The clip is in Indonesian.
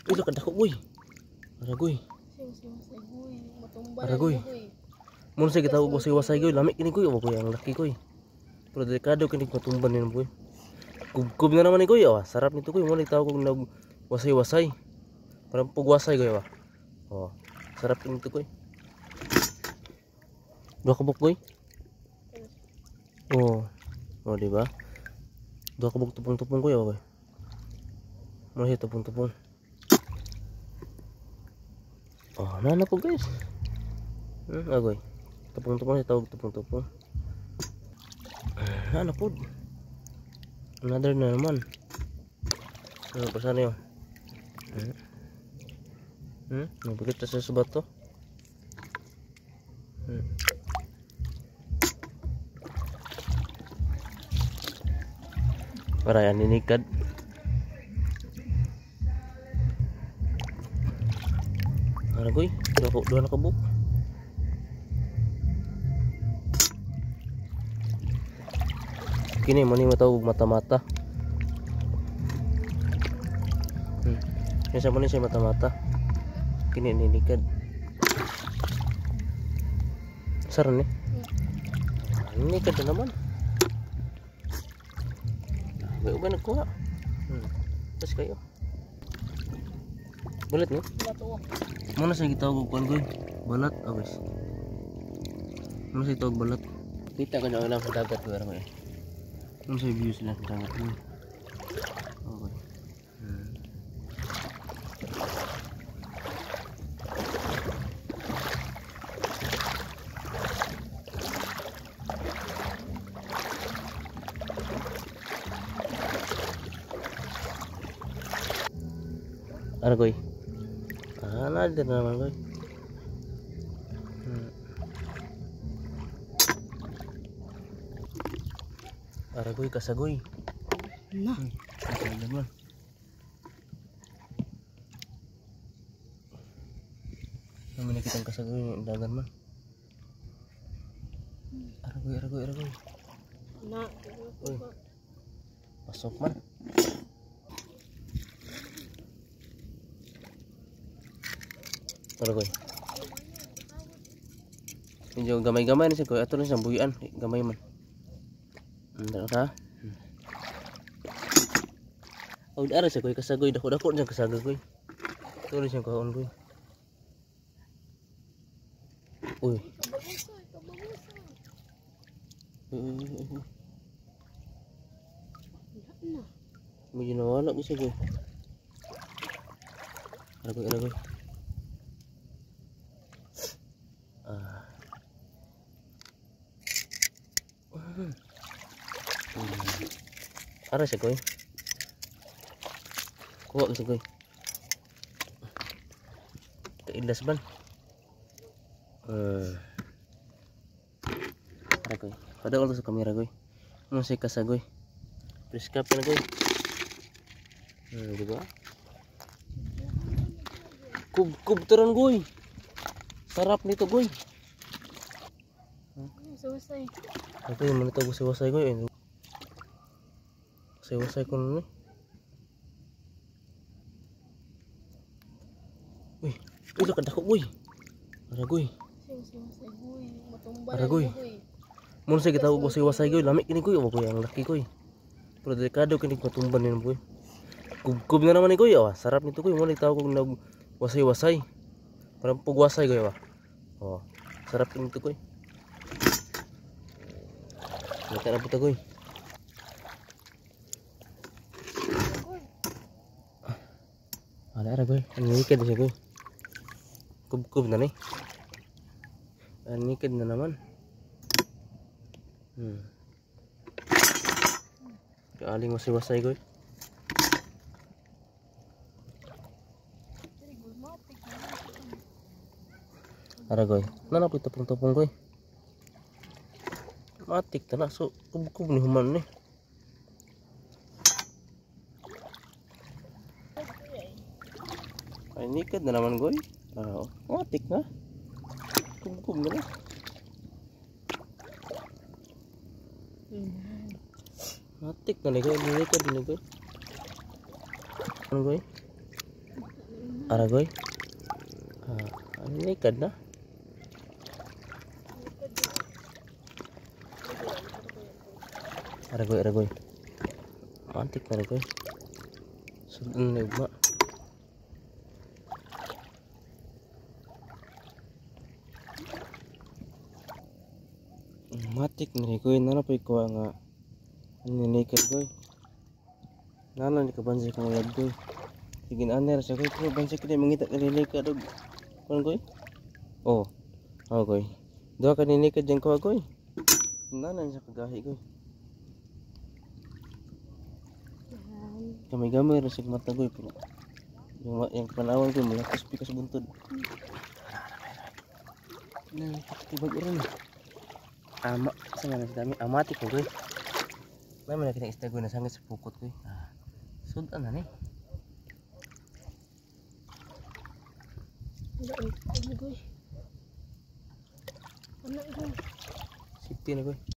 Uy, kadako goy. Ara goy. Ara goy. Mun say kita wasay goy, lami kini goy, goy ang laki goy. Pero delikado kini matumban ni goy. Kub na naman ni goy, sarap nito goy. Mo tawag kog nag wasay-wasay. Parang pugwasay goy ba. Oh, sarap nito goy. Dua kabuk goy. Oh. Oh, di ba? Dua kabuk tupong-tupong goy goy. Mo siya tupong-tupong. Oh, nana po guys. Agoy. Tupong-tupong siya tawag tupong-tupong. Nana po. Another na naman. Ano pa sana yun? Nabigit na sa subat to. Para yan ninikad. Aragoy, dua na kabuk. Kini mani matawag mata-mata. Kaya man siya mata-mata. Kini ninikad. Saran ni. Ninikad na naman. May uban nagkuha. Tapos kayo. Balat ni? Mana saya gitawag kuan goy? Balat awis. Mana saya tawag balat? Kita ka na lang sa dagat ko ara eh. Ano sa views lang sa dagat mo. Okay. Ano goy? Ada naman goy. Aragoy kasagoy. Nah. Kasagoy naman. Naman kitang kasagoy ng dagan man. Aragoy. Nah. Uy. Pasok man. Aragoy. Medyo gamay-gamay na siya goy. Ato rin siyang buyan. Gamay man. Ano ka? Oh, ada siya goy. Kasagoy. Dako-dako siyang kasagoy goy. Ito rin siyang kaon goy. Uy. Medyo nawala ko siya goy. Aragoy. Ara siya goy. Kuha ko siya goy. Kailas ban. Ara goy. Padahal ko sa kamera goy. Ano siya kasagoy. Preskap na goy. Diba? Kub teron goy. Sarap nito goy. Selesai. Oke, mana tahu selesai goy. Selesai ko ni. Wih, itu kadako goy. Ara goy. Ara goy. Mun say kita wasay goy, lami kini goy, goy ang laki goy. Pero delikado kini matumban ni goy. Kub na naman ni goy, sarap nito goy. Mo tawag kog nag wasay-wasay. Parang pugwasay goy ba. Oh, sarap nito goy. Kita na puta goy. Ada goy. Nikid na siya goy. Kub na ni. Nikid na naman. Aling wasay-wasay goy. Ara goy. Nana po tupong-tupong goy. Matik na so kub ni human ni. Ay nikad na naman goy. Matik na. Kub na. Matik na ni goy, nikad ni goy. Ano goy? Aragoy. Ano naked na? Aragoy, aragoy. Antik na aragoy. Sudun na ugma. Matik na aragoy. Nana pa ikaw nga. Ano naked goy. Nana ni kabansi kang uyab goy. Sige na aner sa goy. Pero bansi ka na mangita ka naked og. Kuan goy? Oh. Oh goy. Duha ka naked dyan ko goy. Nana sa kagahi goy. Gamay-gamay rin sa mata goy. Pero yung panawan ko malakas pikas buntod. Tibag rin. Ama sa mga dami amatik ko goy. May man nakita isda goy na sangit sa pukot goy. Sudan na ni. Ano goy? Ano goy? Sipti na goy.